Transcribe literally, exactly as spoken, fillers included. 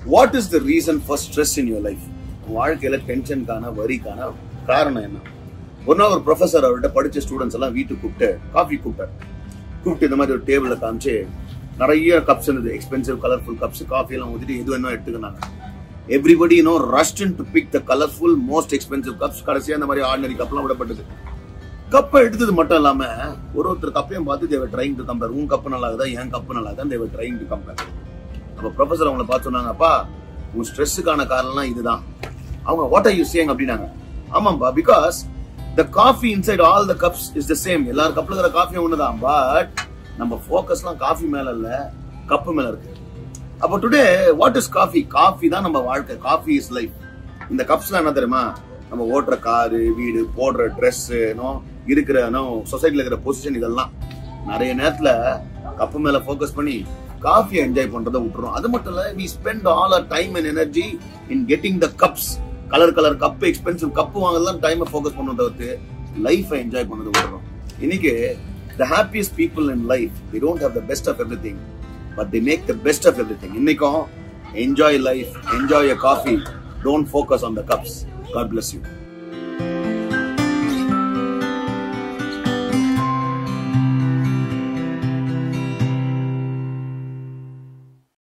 What is the reason for stress in your life? வாழ்க்கையில டென்ஷனுக்கான வரிக்கான காரணம் என்ன? ஒரு நாள் ஒரு ப்ரொஃபஸர் அவர்கிட்ட படிச்ச ஸ்டூடெண்ட்ஸ் எல்லாம் வீட்டுக்கு கூப்பிட்டு காஃபி கூப்பிட்டார். கூப்பிட்டு இந்த மாதிரி ஒரு டேபிள்ல காமிச்சு நிறைய கப்ஸ் இருந்தது, எக்ஸ்பென்சிவ் கலர்ஃபுல் கப்ஸ், காஃபி எல்லாம் ஊத்திட்டு எது வேணும் எடுத்துக்கினாங்க. Everybody you know rushed in to pick the colourful most expensive cups. கடைசியா இந்த மாதிரி ஆர்டினரி கப்லாம் விடப்பட்டது. கப்பை எடுத்தது மட்டும் இல்லாம ஒரு ஒருத்தர் கப்பையும் பார்த்து தேவை ட்ரைங் டு கம்பேர். உன் கப்பு நல்லா இருக்குதா, என் கப்பு நல்லா இருக்குதா, தேவை ட்ரைங் டு கம்பேர். அப்ப ப்ரொஃபஸர் அவங்களை பார்த்து சொன்னாங்க, அப்பா உன் ஸ்ட்ரெஸ்ஸுக்கான காரணம்லாம் இதுதான். அவங்க வாட் ஆர் யூ சேயிங் அப்படின்னாங்க. ஆமாம்பா, because the coffee inside all the cups is the same. எல்லார் கப்ல இருக்கிற காஃபி ஒண்ணுதான், பட் நம்ம ஃபோக்கஸ்லாம் காஃபி மேல இல்ல, கப்பு மேல இருக்கு. அப்போ today what is coffee? Coffee தான் நம்ம வாழ்க்கை. Coffee is life. இந்த கப்ஸ்லாம் என்ன தெரியுமா? நம்ம ஓட்டுற காரு, வீடு, போடுற ட்ரெஸ், இருக்கிற சொசைட்டில இருக்கிற பொசிஷன், இதெல்லாம் நிறைய நேரத்துல கப்பு மேல ஃபோக்கஸ் பண்ணி காஃபியை என்ஜாய் பண்றதை விட்டுறோம். அது மட்டும் இல்ல, we spend all our time and energy in getting the cups. Colour colour cup, expensive cup வாங்கலாம் டைமை ஃபோக்கஸ் பண்ண தவிர்த்து லைஃபை என்ஜாய் பண்ணது விடுறோம். இன்னைக்கு the happiest people in life, they don't have the best of everything, but they make the best of everything. இன்னைக்கும் enjoy life, enjoy your coffee, don't focus on the cups. God bless you.